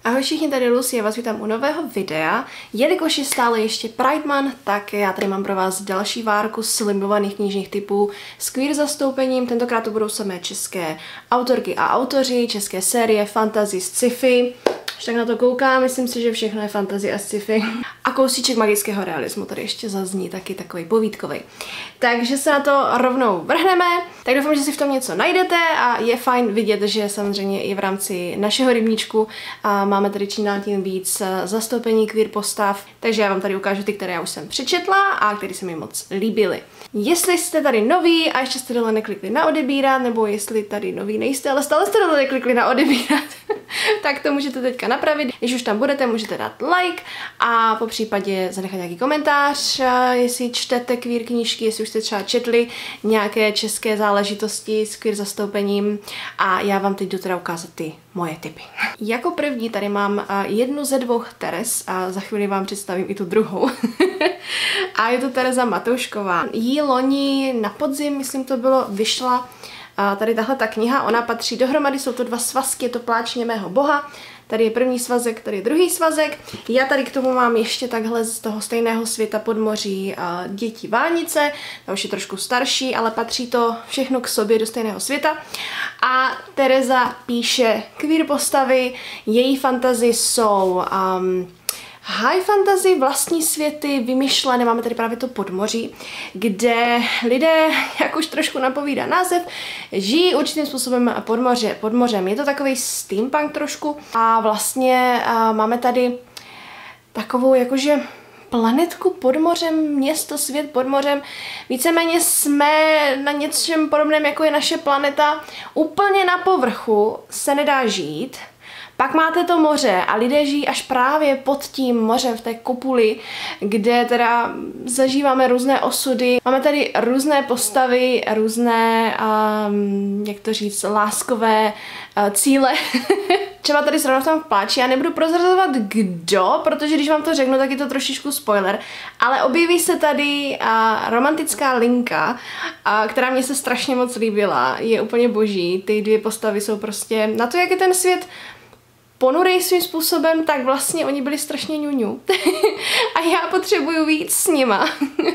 Ahoj všichni, tady Lucy, já vás vítám u nového videa. Jelikož je stále ještě Pride Month, tak já tady mám pro vás další várku slibovaných knižních typů s queer zastoupením. Tentokrát to budou samé české autorky a autoři, české série, fantasy, sci-fi. Až tak na to koukám, myslím si, že všechno je fantasy a sci-fi. A kousíček magického realismu tady ještě zazní, taky takový povídkový. Takže se na to rovnou vrhneme. Tak doufám, že si v tom něco najdete a je fajn vidět, že samozřejmě i v rámci našeho rybníčku máme tady čím dál tím víc zastoupení queer postav. Takže já vám tady ukážu ty, které já už jsem přečetla a které se mi moc líbily. Jestli jste tady noví a ještě jste dole neklikli na odebírat, nebo jestli tady noví nejste, ale stále jste dole neklikli na odebírat, tak to můžete teďka napravit. Když už tam budete, můžete dát like a po případě zanechat nějaký komentář, jestli čtete queer knížky, jestli už jste třeba četli nějaké české záležitosti s queer zastoupením a já vám teď jdu teda ukázat ty moje tipy. Jako první tady mám jednu ze dvou Teres a za chvíli vám představím i tu druhou. A je to Tereza Matoušková. Jí loni na podzim, myslím to bylo, vyšla tady tahle ta kniha, ona patří dohromady, jsou to dva svazky, je to Pláč němého boha. Tady je první svazek, tady je druhý svazek. Já tady k tomu mám ještě takhle z toho stejného světa podmoří Děti Vánice. Ta už je trošku starší, ale patří to všechno k sobě do stejného světa. A Tereza píše queer postavy, její fantasy jsou high fantasy, vlastní světy, vymyšlené, máme tady právě to podmoří, kde lidé, jak už trošku napovídá název, žijí určitým způsobem pod mořem. Je to takový steampunk trošku a vlastně máme tady takovou jakože planetku pod mořem, město, svět pod mořem. Víceméně jsme na něčem podobném, jako je naše planeta. Úplně na povrchu se nedá žít. Pak máte to moře a lidé žijí až právě pod tím mořem v té kopuli, kde teda zažíváme různé osudy. Máme tady různé postavy, různé, jak to říct, láskové cíle. Třeba tady zrovna v tom Pláči, já nebudu prozrazovat kdo, protože když vám to řeknu, tak je to trošičku spoiler, ale objeví se tady romantická linka, která mě se strašně moc líbila, je úplně boží, ty dvě postavy jsou prostě, na to, jak je ten svět ponurej svým způsobem, tak vlastně oni byli strašně ňuňu. A já potřebuju víc s nima.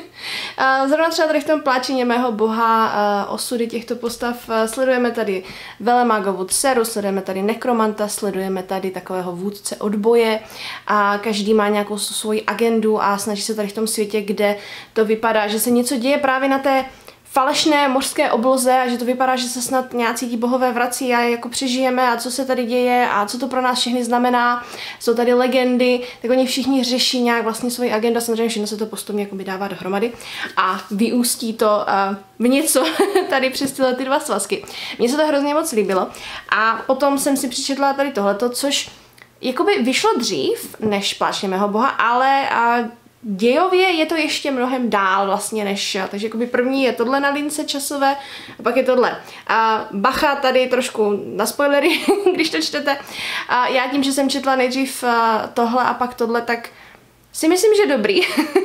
Zrovna třeba tady v tom Pláči němého boha osudy těchto postav sledujeme tady Velemágovu dceru, sledujeme tady nekromanta, sledujeme tady takového vůdce odboje a každý má nějakou svoji agendu a snaží se tady v tom světě, kde to vypadá, že se něco děje právě na té falešné mořské obloze a že to vypadá, že se snad nějací ti bohové vrací a jako přežijeme a co se tady děje a co to pro nás všechny znamená. Jsou tady legendy, tak oni všichni řeší nějak vlastně svoji agendu a samozřejmě všechno se to postupně jakoby dává dohromady a vyústí to v něco tady přes tyhle ty dva svazky. Mně se to hrozně moc líbilo a potom jsem si přečetla tady tohleto, což jakoby vyšlo dřív než Pláč němého boha, ale dějově je to ještě mnohem dál vlastně než, takže jakoby první je tohle na lince časové a pak je tohle. Bacha tady trošku na spoilery, když to čtete. Já tím, že jsem četla nejdřív tohle a pak tohle, tak si myslím, že dobrý.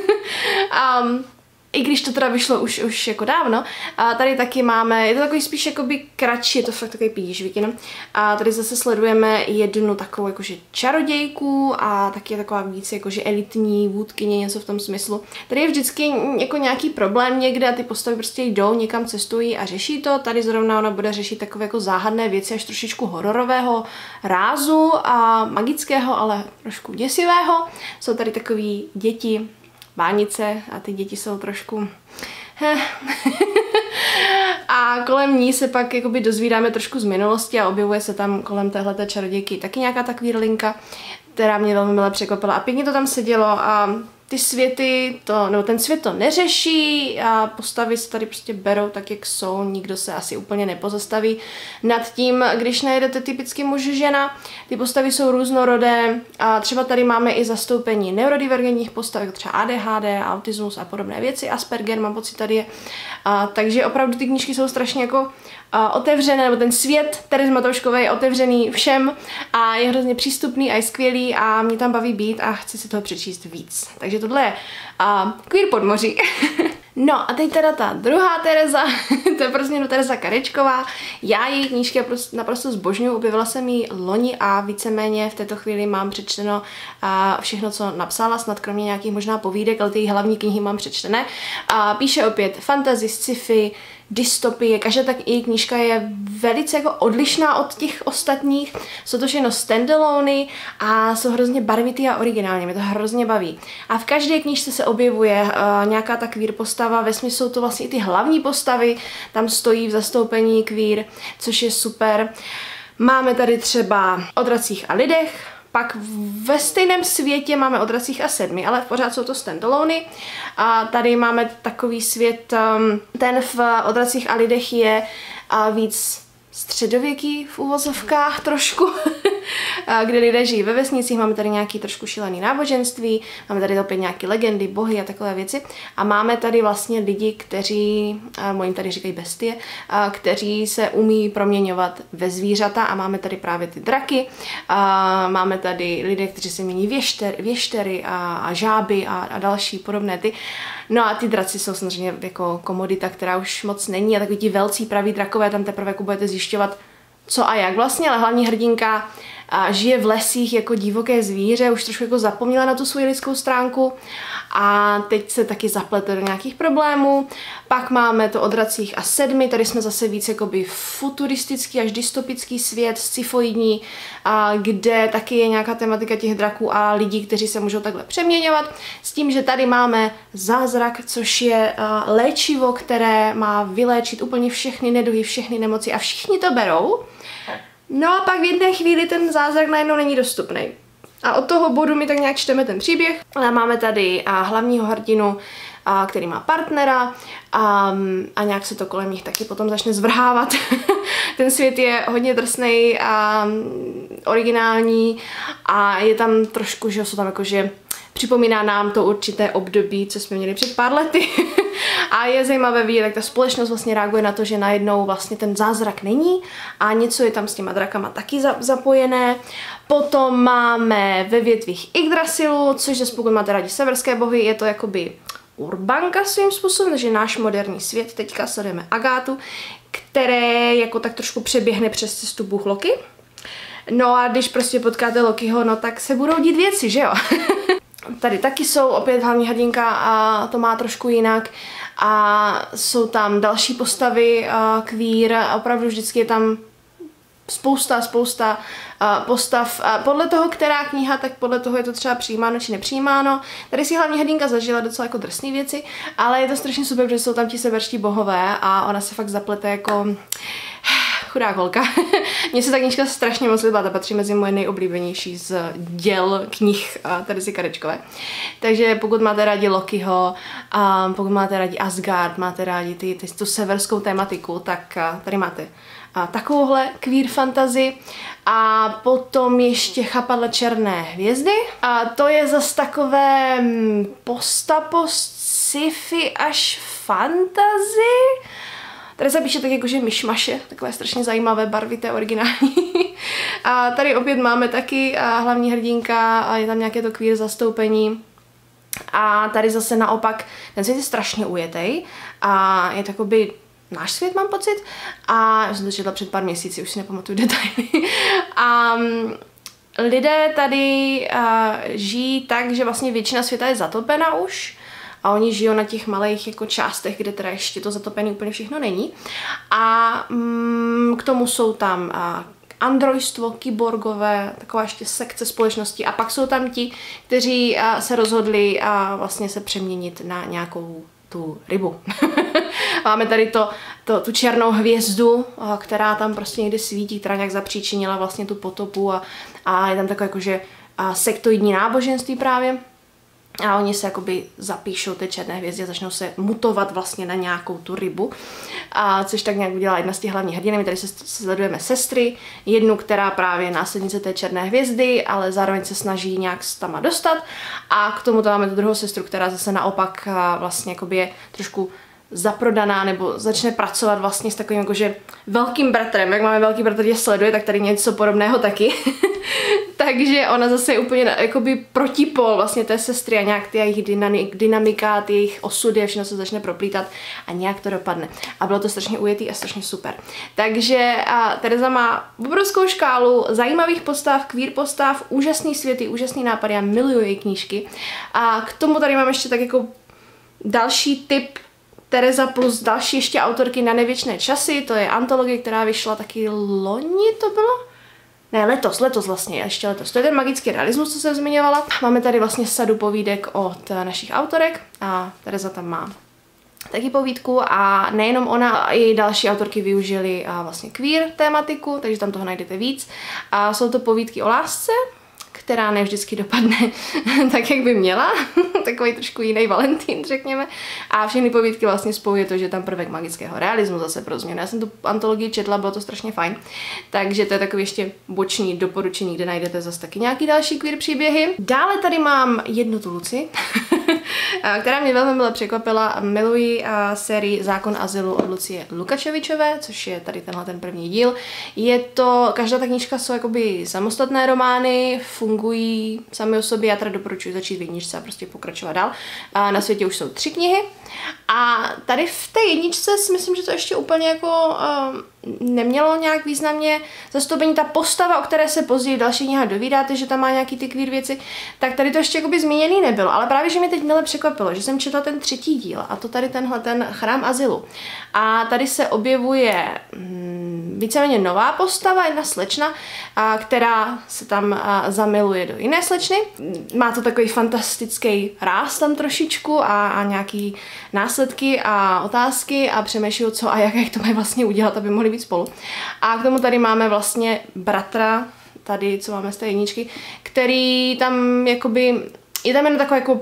I když to teda vyšlo už jako dávno. A tady taky máme, je to takový spíš jakoby kratší, je to fakt takový píš, víte. A tady zase sledujeme jednu takovou jakože čarodějku a taky je taková víc jakože elitní vůdkyně, něco v tom smyslu. Tady je vždycky jako nějaký problém někde a ty postavy prostě jdou, někam cestují a řeší to. Tady zrovna ona bude řešit takové jako záhadné věci, až trošičku hororového rázu a magického, ale trošku děsivého. Jsou tady takový děti, Vánice a ty děti jsou trošku a kolem ní se pak jakoby dozvídáme trošku z minulosti a objevuje se tam kolem téhleté čarodějky taky nějaká ta queer linka, která mě velmi milé překvapila a pěkně to tam sedělo a ty světy, nebo ten svět to neřeší a postavy se tady prostě berou tak, jak jsou, nikdo se asi úplně nepozastaví nad tím, když najedete typicky muž žena. Ty postavy jsou různorodé a třeba tady máme i zastoupení neurodivergentních postav, jako třeba ADHD, autismus a podobné věci, Asperger, mám pocit tady je. Takže opravdu ty knížky jsou strašně jako otevřené, nebo ten svět Terezy Matouškové je otevřený všem a je hrozně přístupný a je skvělý a mě tam baví být a chci si toho přečíst víc. Takže tohle je queer podmoří. No a teď teda ta druhá Tereza, to je prostě Tereza Karečková. Já její knížky naprosto zbožňuji, objevila jsem ji loni a víceméně v této chvíli mám přečteno všechno, co napsala, snad kromě nějakých možná povídek, ale ty hlavní knihy mám přečtené. Píše opět fantasy, sci-fi, dystopie, každá tak její knížka je velice jako odlišná od těch ostatních, jsou to všechno standalony a jsou hrozně barvitý a originální, mě to hrozně baví. A v každé knížce se objevuje nějaká ta queer postava, ve smyslu jsou to vlastně i ty hlavní postavy, tam stojí v zastoupení queer, což je super. Máme tady třeba o dracích a lidech, pak ve stejném světě máme o dracích a 7, ale pořád jsou to standalony. A tady máme takový svět, ten v o dracích a lidech je víc středověký v uvozovkách trošku, kde lidé žijí ve vesnicích, máme tady nějaký trošku šílený náboženství, máme tady opět nějaké legendy, bohy a takové věci a máme tady vlastně lidi, kteří, jim tady říkají bestie, kteří se umí proměňovat ve zvířata a máme tady právě ty draky, máme tady lidé, kteří se mění věštery a žáby a další podobné ty. No a ty draci jsou samozřejmě jako komodita, která už moc není a takový ti velcí praví drakové, tam teprve jako budete zjišťovat co a jak vlastně, ale hlavní hrdinka žije v lesích jako divoké zvíře, už trošku jako zapomněla na tu svou lidskou stránku a teď se taky zaplete do nějakých problémů. Pak máme to o dracích a 7, tady jsme zase víc jakoby futuristický až dystopický svět, sci-foidní, kde taky je nějaká tematika těch draků a lidí, kteří se můžou takhle přeměňovat, s tím, že tady máme zázrak, což je léčivo, které má vyléčit úplně všechny neduhy, všechny nemoci a všichni to berou. No a pak v jedné chvíli ten zázrak najednou není dostupný. A od toho bodu my tak nějak čteme ten příběh. A máme tady hlavního hrdinu, který má partnera a nějak se to kolem nich taky potom začne zvrhávat. Ten svět je hodně drsnej a originální a je tam trošku, že jsou tam jakože připomíná nám to určité období, co jsme měli před pár lety. A je zajímavé vidět, jak ta společnost vlastně reaguje na to, že najednou vlastně ten zázrak není a něco je tam s těma drakama taky zapojené. Potom máme ve větvích Yggdrasilu, což zase pokud máte rádi severské bohy, je to jakoby urbanka svým způsobem, takže náš moderní svět. Teďka sledujeme Agátu, které jako tak trošku přeběhne přes cestu bůh Loki. No a když prostě potkáte Lokiho, no tak se budou dít věci, že jo? Tady taky jsou opět hlavní hrdinka a to má trošku jinak a jsou tam další postavy queer a opravdu vždycky je tam spousta postav. Podle toho, která kniha, tak podle toho je to třeba přijímáno či nepřijímáno. Tady si hlavní hrdinka zažila docela jako drsné věci, ale je to strašně super, protože jsou tam ti severští bohové a ona se fakt zaplete jako chudá holka. Mně se ta knížka strašně moc líbila, ta patří mezi moje nejoblíbenější z děl knih Terezy Karečkové. Takže pokud máte rádi Lokiho, pokud máte rádi Asgard, máte rádi tu severskou tematiku, tak tady máte takovouhle queer fantasy. A potom ještě Chapadla černé hvězdy. A to je zase takové post sci-fi až fantasy. Tady se píše tak jakože myšmaše, takové strašně zajímavé, barvité, originální. A tady opět máme taky hlavní hrdinka a je tam nějaké to queer zastoupení. A tady zase naopak ten svět je strašně ujetej a je takový náš svět, mám pocit. A já jsem to četla před pár měsíci, už si nepamatuju detaily. A lidé tady žijí tak, že vlastně většina světa je zatopena už. A oni žijou na těch malých jako částech, kde teda ještě to zatopené úplně všechno není. A k tomu jsou tam androidstvo, kyborgové, taková ještě sekce společnosti. A pak jsou tam ti, kteří se rozhodli vlastně se přeměnit na nějakou tu rybu. Máme tady tu černou hvězdu, která tam prostě někde svítí, která nějak zapříčinila vlastně tu potopu a je tam takové jakože sektoidní náboženství právě. A oni se jakoby zapíšou té černé hvězdě a začnou se mutovat vlastně na nějakou tu rybu. Což tak nějak udělá jedna z těch hlavních hrdin. My tady se sledujeme sestry. Jednu, která právě je následnice té černé hvězdy, ale zároveň se snaží nějak tam dostat. A k tomu máme tu druhou sestru, která zase naopak vlastně jakoby je trošku zaprodaná nebo začne pracovat vlastně s takovým jakože velkým bratrem. Jak máme velký bratr, tě sleduje, tak tady něco podobného taky. Takže ona zase je úplně jakoby protipol vlastně té sestry a nějak ty jejich dynamika, ty jejich osudy a všechno se začne proplítat a nějak to dopadne. A bylo to strašně ujetý a strašně super. Takže Tereza má obrovskou škálu zajímavých postav, queer postav, úžasný světy, úžasný nápady, já miluju její knížky. A k tomu tady mám ještě tak jako další tip Tereza plus další ještě autorky Na nevěčné časy, to je antologie, která vyšla taky loni, to bylo? Ne, letos vlastně, ještě letos. To je ten magický realismus, co jsem zmiňovala. Máme tady vlastně sadu povídek od našich autorek a Tereza tam má taky povídku a nejenom ona, i další autorky využili vlastně queer tématiku, takže tam toho najdete víc. A jsou to povídky o lásce, která ne vždycky dopadne tak, jak by měla. Takový trošku jiný Valentín, řekněme. A všechny povídky vlastně spojuje to, že tam prvek magického realismu zase pro změnu. Já jsem tu antologii četla, bylo to strašně fajn. Takže to je takový ještě boční doporučení, kde najdete zase taky nějaký další queer příběhy. Dále tady mám jednu tu Luci, která mě velmi milé překvapila. Miluji sérii Zákon azylu od Lucie Lukačevičové, což je tady tenhle ten první díl. Je to, každá ta knížka jsou jakoby samostatné romány, fungují sami o sobě, já teda doporučuji začít v jedničce a prostě pokračovat dál. A na světě už jsou 3 knihy a tady v té jedničce si myslím, že to ještě úplně jako nemělo nějak významně zastoupení. Ta postava, o které se později v další kniha dovídáte, že tam má nějaký ty queer věci, tak tady to ještě jakoby zmíněný nebylo, ale právě, že mě teď milé překvapilo, že jsem četla ten 3. díl a to tady tenhle ten Chrám azylu. A tady se objevuje víceméně nová postava, jedna slečna, která se tam zamiluje do jiné slečny. Má to takový fantastický ráz tam trošičku a nějaký následky a otázky a přemýšlejí, co a jak to mají vlastně udělat, aby mohli být spolu. A k tomu tady máme vlastně bratra, tady, co máme z té jedničky, který tam jakoby, je tam jen taková jako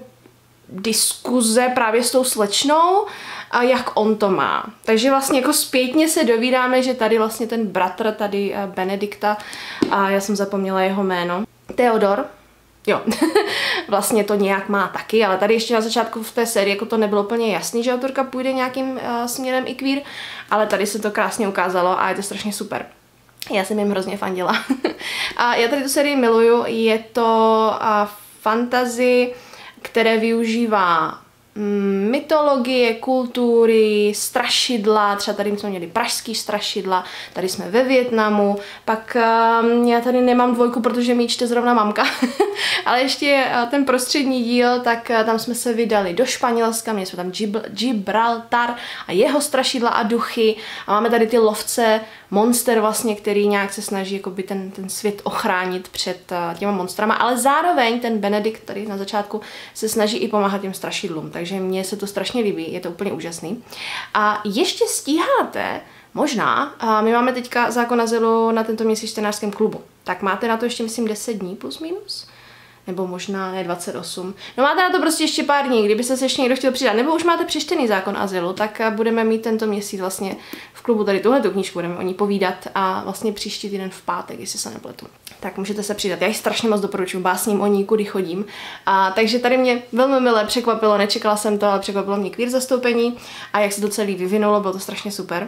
diskuze právě s tou slečnou, a jak on to má. Takže vlastně jako zpětně se dovídáme, že tady vlastně ten bratr tady Benedikta, a já jsem zapomněla jeho jméno, Theodor, jo, vlastně to nějak má taky, ale tady ještě na začátku v té sérii jako to nebylo úplně jasný, že autorka půjde nějakým směrem i queer, ale tady se to krásně ukázalo a je to strašně super. Já jsem jim hrozně fandila. A já tady tu sérii miluju, je to fantasy, které využívá mytologie, kultury, strašidla, třeba tady jsme měli pražský strašidla, tady jsme ve Vietnamu, pak já tady nemám 2, protože mi čte zrovna mamka, ale ještě ten prostřední díl, tak tam jsme se vydali do Španělska, měli jsme tam Gibraltar a jeho strašidla a duchy a máme tady ty lovce monster vlastně, který nějak se snaží jakoby ten svět ochránit před těma monstrama, ale zároveň ten Benedikt tady na začátku se snaží i pomáhat těm strašidlům, takže mně se to strašně líbí, je to úplně úžasný. A ještě stíháte, možná, my máme teďka Zákon azylu na tento měsíc v čtenářském klubu, tak máte na to ještě myslím 10 dní plus minus? Nebo možná ne 28. No máte na to prostě ještě pár dní, kdyby se ještě někdo chtěl přidat. Nebo už máte přečtený Zákon azylu, tak budeme mít tento měsíc vlastně v klubu tady tuhletu knížku, budeme o ní povídat a vlastně příští týden v pátek, jestli se nepletu. Tak můžete se přidat. Já ji strašně moc doporučuji, básním o ní, kudy chodím. Takže tady mě velmi milé překvapilo, nečekala jsem to, ale překvapilo mě queer zastoupení a jak se to celý vyvinulo, bylo to strašně super.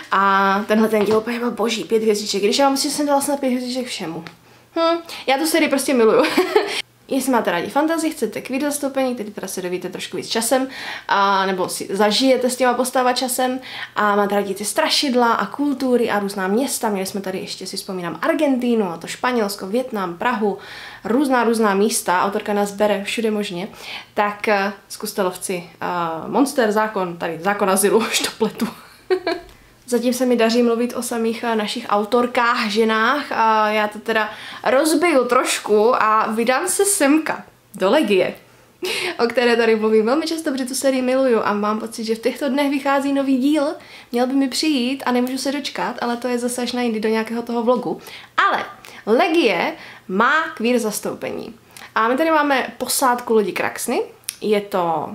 A tenhle ten díl byl boží, 5 hvězdiček, když já myslím, že jsem dala snad 5 hvězdiček všemu. Já tu sérii prostě miluju. Jestli máte rádi fantasy, chcete queer zastoupení, tedy teda se dovíte trošku víc časem, nebo si zažijete s těma postava časem a máte rádi ty strašidla a kultury a různá města. Měli jsme tady ještě, si vzpomínám, Argentínu, a to Španělsko, Vietnam, Prahu, různá místa, autorka nás bere všude možně, tak zkuste lovci Monster, Zákon, tady Zákon azylu, štopletu. Zatím se mi daří mluvit o samých našich autorkách, ženách a já to teda rozbiju trošku a vydám se semka do Legie, o které tady mluvím velmi často, protože tu sérii miluju a mám pocit, že v těchto dnech vychází nový díl, měl by mi přijít a nemůžu se dočkat, ale to je zase až na jindy do nějakého toho vlogu. Ale Legie má queer zastoupení. A my tady máme posádku lodi Kraxny, je to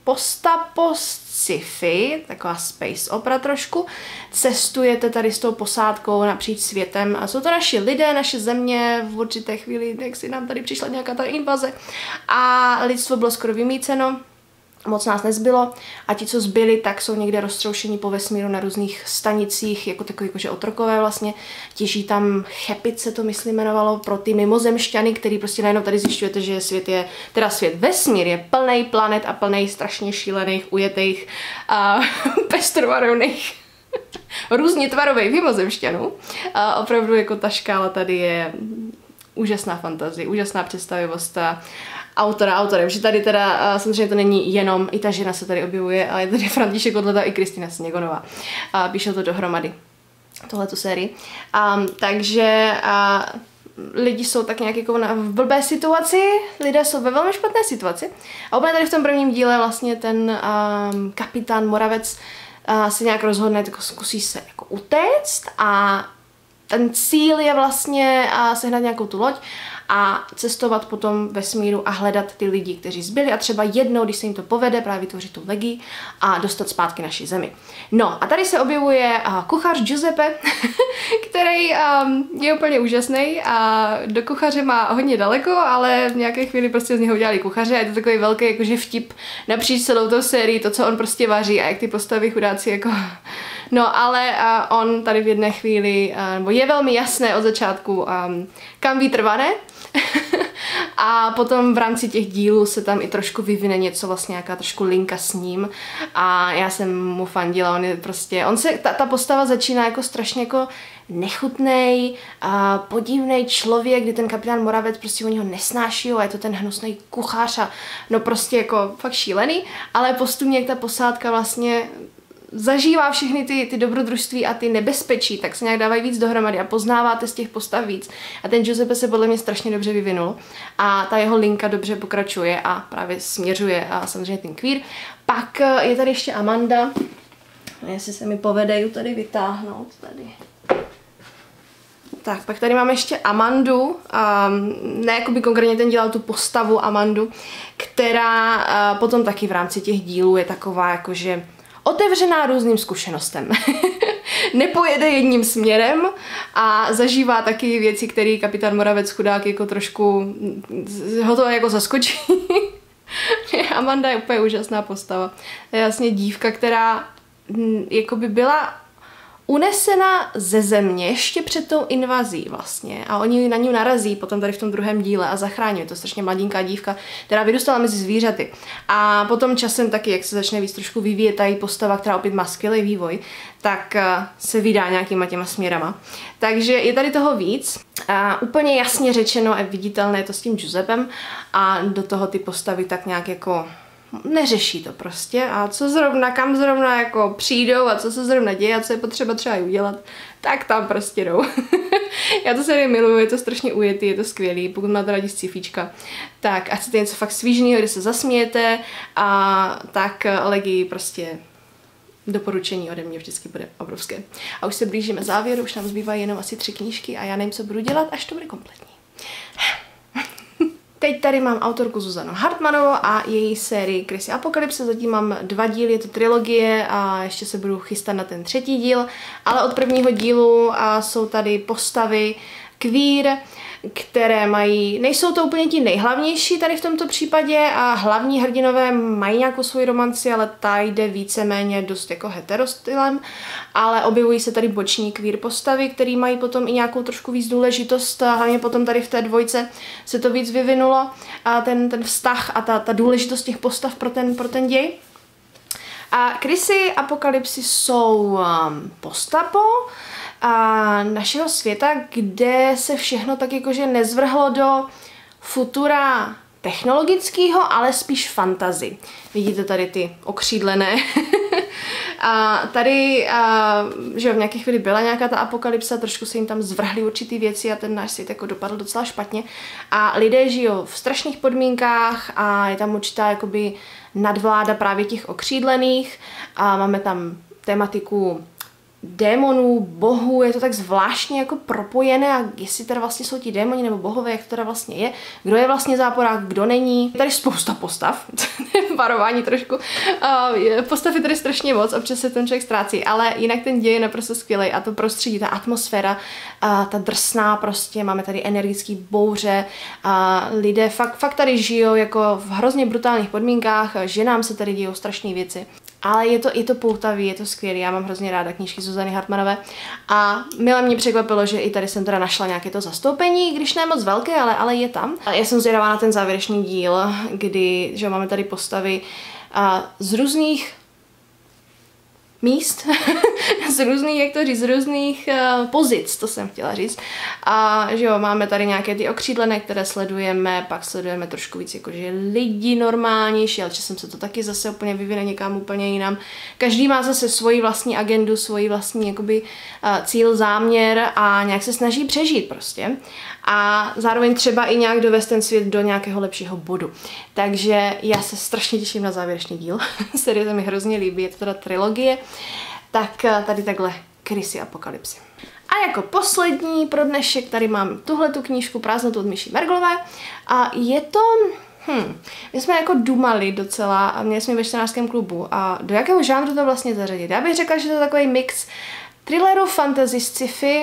post-sci-fi, taková space opera trošku. Cestujete tady s tou posádkou napříč světem a jsou to naši lidé, naše země v určité chvíli, jak si nám tady přišla nějaká ta invaze a lidstvo bylo skoro vymýceno moc nás nezbylo a ti, co zbyli, tak jsou někde roztroušení po vesmíru na různých stanicích, jako takový jakože otrokové vlastně. Těží tam Chepit se to myslím jmenovalo pro ty mimozemšťany, který prostě najednou tady zjišťujete, že svět vesmír je plný planet a plný strašně šílených, ujetých a pestrobarevných různě tvarových mimozemšťanů. A opravdu jako ta škála tady je úžasná fantazie, úžasná představivost a autorem, že tady teda samozřejmě to není jenom, i ta žena se tady objevuje, ale je tady František Kotleta i Kristýna Sněgonová. Píšou to dohromady, tohletu sérii. Takže lidi jsou tak nějak jako v blbé situaci, lidé jsou ve velmi špatné situaci. A úplně tady v tom prvním díle vlastně ten kapitán Moravec se nějak rozhodne, jako zkusí se jako utéct a ten cíl je vlastně sehnat nějakou tu loď a cestovat potom vesmíru a hledat ty lidi, kteří zbyli a třeba jednou, když se jim to povede, právě vytvořit tu legii a dostat zpátky naši zemi. No a tady se objevuje kuchař Giuseppe, který je úplně úžasný a do kuchaře má hodně daleko, ale v nějaké chvíli prostě z něho udělali kuchaře a je to takový velký jakože vtip napříč celou tou sérii, to, co on prostě vaří a jak ty postavy chudáci jako... No, ale on tady v jedné chvíli, nebo je velmi jasné od začátku, kam vítr vane. A potom v rámci těch dílů se tam i trošku vyvine něco, vlastně nějaká trošku linka s ním. A já jsem mu fandila, on je prostě, ta postava začíná jako strašně jako nechutnej, podivnej člověk, kdy ten kapitán Moravec prostě o něho nesnáší a je to ten hnusný kuchař a no prostě jako fakt šílený, ale postupně jak ta posádka vlastně zažívá všechny ty dobrodružství a ty nebezpečí, tak se nějak dávají víc dohromady a poznáváte z těch postav víc. A ten Giuseppe se podle mě strašně dobře vyvinul a ta jeho linka dobře pokračuje a právě směřuje a samozřejmě ten kvír. Pak je tady ještě Amanda, jestli se mi povede ji tady vytáhnout. Tady. Tak, pak tady máme ještě Amandu, ne jakoby konkrétně ten dělal tu postavu Amandu, která potom taky v rámci těch dílů je taková jakože otevřená různým zkušenostem. Nepojede jedním směrem a zažívá taky věci, které kapitán Moravec chudák jako trošku ho to jako zaskočí. Amanda je úplně úžasná postava. Je vlastně dívka, která jakoby byla unesena ze země ještě před tou invazí vlastně a oni na ní narazí potom tady v tom druhém díle a zachrání. Je to strašně mladinká dívka, která vyrůstala mezi zvířaty. A potom časem taky, jak se začne víc trošku vyvíjet ta její postava, která opět má skvělý vývoj, tak se vydá nějakýma těma směrama. Takže je tady toho víc. Úplně jasně řečeno a viditelné je to s tím Giuseppem a do toho ty postavy tak nějak jako neřeší to prostě a co zrovna, kam zrovna jako přijdou a co se zrovna děje a co je potřeba třeba i udělat, tak tam prostě jdou. Já to sérii miluju, je to strašně ujetý, je to skvělý, pokud máte rádi sci-fíčka, tak a chcete něco fakt svížného, kde se zasmějete a tak Legii prostě doporučení ode mě vždycky bude obrovské. A už se blížíme závěru, už nám zbývají jenom asi 3 knížky a já nevím, co budu dělat, až to bude kompletní. Teď tady mám autorku Zuzanu Hartmanovou a její sérii Krysy Apokalypse. Zatím mám 2 díly, je to trilogie a ještě se budu chystat na ten 3. díl. Ale od prvního dílu jsou tady postavy queer, které nejsou to úplně ti nejhlavnější tady v tomto případě a hlavní hrdinové mají nějakou svoji romanci, ale ta jde víceméně dost jako hetero-stylem, ale objevují se tady boční queer postavy, které mají potom i nějakou trošku víc důležitost, a hlavně potom tady v té dvojce se to víc vyvinulo, a ten vztah a ta důležitost těch postav pro ten děj. A Krysy Apokalypsy jsou postapo našeho světa, kde se všechno tak jakože nezvrhlo do futura technologického, ale spíš fantasy. Vidíte tady ty okřídlené. A tady, že v nějaké chvíli byla nějaká ta apokalypsa, trošku se jim tam zvrhly určitý věci a ten náš svět jako dopadl docela špatně. A lidé žijou v strašných podmínkách a je tam určitá jakoby nadvláda právě těch okřídlených. A máme tam tematiku démonů, bohů, je to tak zvláštně jako propojené a jestli teda vlastně jsou ti démoni nebo bohové, jak to teda vlastně je, kdo je vlastně záporák, kdo není. Je tady spousta postav, varování trošku. Postav je tady strašně moc, občas se ten člověk ztrácí, ale jinak ten děj je naprosto skvělý a to prostředí, ta atmosféra, ta drsná prostě, máme tady energický bouře, lidé fakt tady žijou jako v hrozně brutálních podmínkách, ženám se tady dějou strašné věci. Ale je to poutavý, je to skvělý, já mám hrozně ráda knížky Zuzany Hartmanové a mile mě překvapilo, že i tady jsem teda našla nějaké to zastoupení, když ne moc velké, ale je tam. A já jsem zvědavá na ten závěrečný díl, kdy že máme tady postavy z různých míst, z různých, jak to říct, z různých pozic, to jsem chtěla říct. A že jo, máme tady nějaké ty okřídlené, které sledujeme, pak sledujeme trošku víc jakože lidi normálnější, ale časem se to taky zase úplně vyvine někam úplně jinam. Každý má zase svoji vlastní agendu, svoji vlastní jakoby cíl, záměr a nějak se snaží přežít prostě. A zároveň třeba i nějak dovést ten svět do nějakého lepšího bodu. Takže já se strašně těším na závěrečný díl. Série se mi hrozně líbí, je to teda trilogie. Tak tady takhle Krysy apokalypsy. A jako poslední pro dnešek tady mám tuhletu knížku Prázdnotu od Míši Merglové. A je to... My jsme jako dumali docela a měli jsme ve čtenářském klubu. A do jakého žánru to vlastně zařadit? Já bych řekla, že to je takový mix thrilleru, fantasy, sci-fi,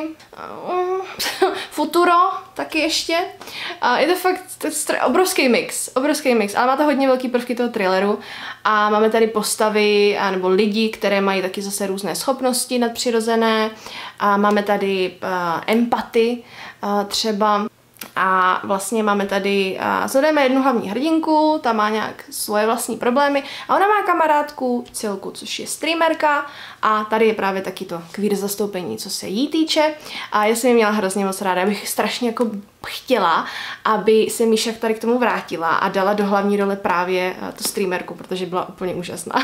futuro taky ještě. Je to fakt obrovský mix, ale má to hodně velký prvky toho thrilleru a máme tady postavy nebo lidi, které mají taky zase různé schopnosti nadpřirozené a máme tady empatii třeba. A vlastně máme tady, sledujeme jednu hlavní hrdinku, ta má nějak svoje vlastní problémy a ona má kamarádku Cilku, což je streamerka a tady je právě taky to queer zastoupení, co se jí týče a já jsem ji měla hrozně moc ráda, já bych strašně jako chtěla, aby se Míša tady k tomu vrátila a dala do hlavní role právě tu streamerku, protože byla úplně úžasná.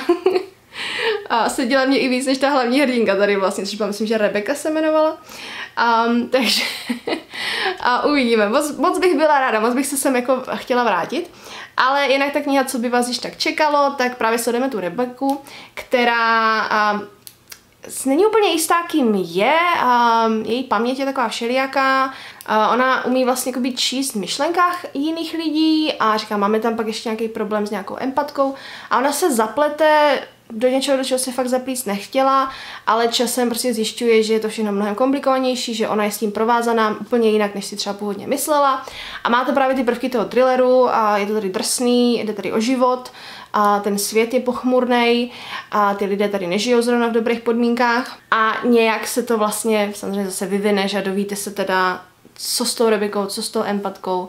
A seděla mě i víc než ta hlavní hrdinka tady vlastně, což byla, myslím, že Rebecca se jmenovala. Takže uvidíme. Moc bych byla ráda, moc bych se sem jako chtěla vrátit. Ale jinak ta kniha, co by vás již tak čekalo, tak právě sledujeme tu Rebecku, která není úplně jistá, kým je, její paměť je taková všelijaká, ona umí vlastně jakoby číst v myšlenkách jiných lidí a říká, máme tam pak ještě nějaký problém s nějakou empatkou a ona se zaplete do něčeho, do čeho se fakt zaplíct nechtěla, ale časem prostě zjišťuje, že je to všechno mnohem komplikovanější, že ona je s tím provázaná úplně jinak, než si třeba původně myslela. A má to právě ty prvky toho thrilleru a je to tady drsný, jde tady o život a ten svět je pochmurnej a ty lidé tady nežijou zrovna v dobrých podmínkách a nějak se to vlastně samozřejmě zase vyvine, že dovíte se teda, co s tou Rebeckou, co s tou empatkou,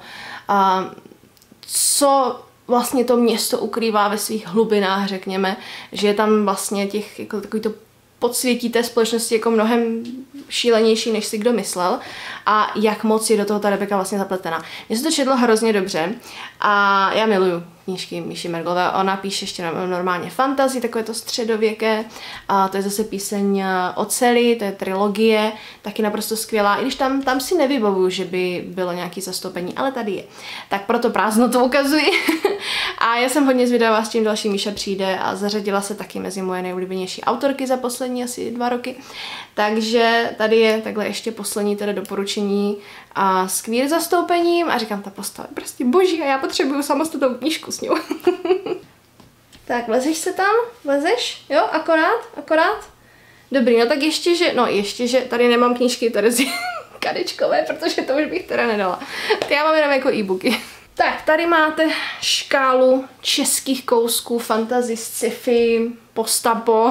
co vlastně to město ukrývá ve svých hlubinách, řekněme, že je tam vlastně těch, jako takový to podsvětí té společnosti jako mnohem šílenější, než si kdo myslel a jak moc je do toho ta Rebecca vlastně zapletená. Mně se to četlo hrozně dobře a já miluju knížky Míši Merglové. Ona píše ještě normálně fantasy, takové to středověké, a to je zase píseň Oceli, to je trilogie, taky naprosto skvělá, i když tam si nevybavuju, že by bylo nějaké zastoupení, ale tady je. Tak proto Prázdnotu ukazuji. A já jsem hodně zvědavá, s čím další Míša přijde a zařadila se taky mezi moje nejoblíbenější autorky za poslední asi 2 roky. Takže tady je takhle ještě poslední teda doporučení a s queer zastoupením a říkám, ta postava je prostě boží a já potřebuju samostatnou knížku s ňou. Tak, vlezeš se tam? Vlezeš? Jo, akorát? Dobrý, no tak ještě, že tady nemám knížky Terezy Kadečkové, protože to už bych teda nedala. Já mám jenom jako e-booky. Tak, tady máte škálu českých kousků, fantasy, sci-fi, postapo,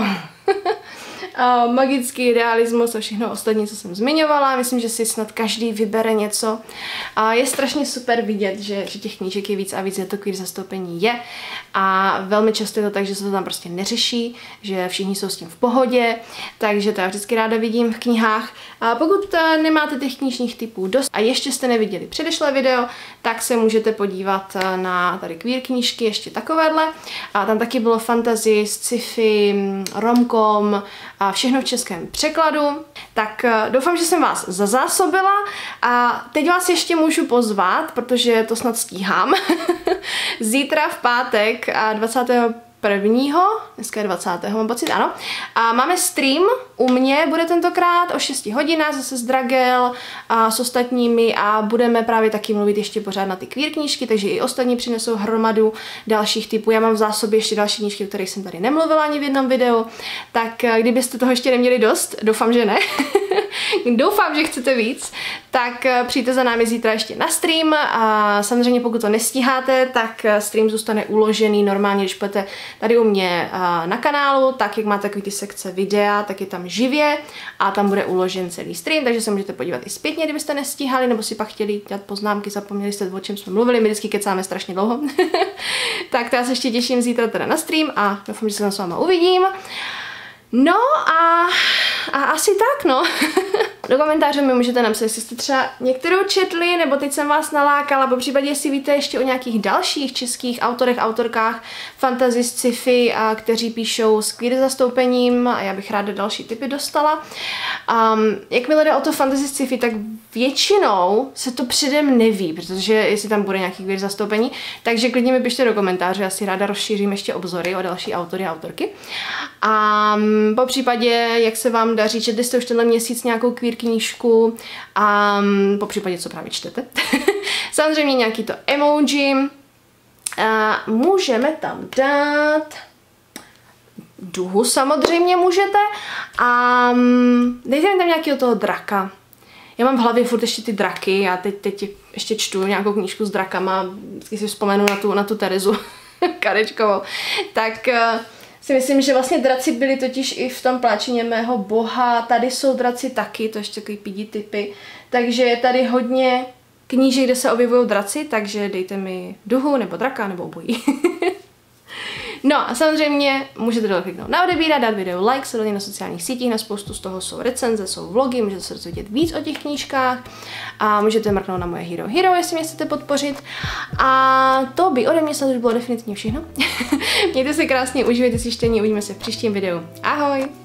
magický realismus a všechno ostatní, co jsem zmiňovala. Myslím, že si snad každý vybere něco. A je strašně super vidět, že těch knížek je víc a víc, je to queer zastoupení je. A velmi často je to tak, že se to tam prostě neřeší, že všichni jsou s tím v pohodě, takže to já vždycky ráda vidím v knihách. A pokud nemáte těch knižních typů dost a ještě jste neviděli předešlé video, tak se můžete podívat na tady queer knížky, ještě takovéhle. A tam taky bylo fantasy, sci-fi, romcom, a všechno v českém překladu. Tak doufám, že jsem vás zazásobila a teď vás ještě můžu pozvat, protože to snad stíhám. Zítra v pátek 25. dneska je 20. mám pocit, ano. A máme stream u mě, bude tentokrát o 6 hodinách, zase s Dragel a s ostatními a budeme právě taky mluvit ještě pořád na ty queer knížky, takže i ostatní přinesou hromadu dalších typů. Já mám v zásobě ještě další knížky, o kterých jsem tady nemluvila ani v jednom videu, tak kdybyste toho ještě neměli dost, doufám, že ne, doufám, že chcete víc, tak přijďte za námi zítra ještě na stream a samozřejmě pokud to nestíháte, tak stream zůstane uložený normálně, když budete tady u mě na kanálu, tak jak máte takový ty sekce videa, tak je tam živě a tam bude uložen celý stream, takže se můžete podívat i zpětně, kdybyste nestíhali, nebo si pak chtěli dělat poznámky, zapomněli jste, o čem jsme mluvili, my vždycky kecáme strašně dlouho. Tak to já se ještě těším zítra teda na stream a doufám, že se tam s váma uvidím. No a asi tak, no. Do komentářů mi můžete napsat, jestli jste třeba některou četli, nebo teď jsem vás nalákala, po případě, jestli víte ještě o nějakých dalších českých autorech, autorkách fantasy, sci-fi, kteří píšou s queer zastoupením a já bych ráda další tipy dostala. Jakmile jde o to fantasy, sci-fi, tak většinou se to předem neví, protože jestli tam bude nějaký queer zastoupení, takže klidně mi pište do komentářů, já si ráda rozšířím ještě obzory o další autory a autorky. A po případě, jak se vám daří, četli jste už tenhle měsíc nějakou queer knížku a po případě, co právě čtete. Samozřejmě nějaký to emoji. Můžeme tam dát duhu, samozřejmě můžete. A dejte mi tam nějakého toho draka. Já mám v hlavě furt ještě ty draky, já teď ještě čtu nějakou knížku s drakama, vždycky si vzpomenu na tu Terezu Karečkovou. Tak si myslím, že vlastně draci byli totiž i v tom Pláčině mého boha, tady jsou draci taky, to ještě takový pidi typy, takže je tady hodně knížek, kde se objevují draci, takže dejte mi duhu, nebo draka, nebo obojí. No a samozřejmě můžete dole kliknout na odebírat, dát video like, sledovat na sociálních sítích, na spoustu z toho jsou recenze, jsou vlogy, můžete se dozvědět víc o těch knížkách a můžete mrknout na moje Hero, jestli mě chcete podpořit. A to by ode mě snad už bylo definitivně všechno. Mějte se krásně, užívejte si čtení, uvidíme se v příštím videu. Ahoj!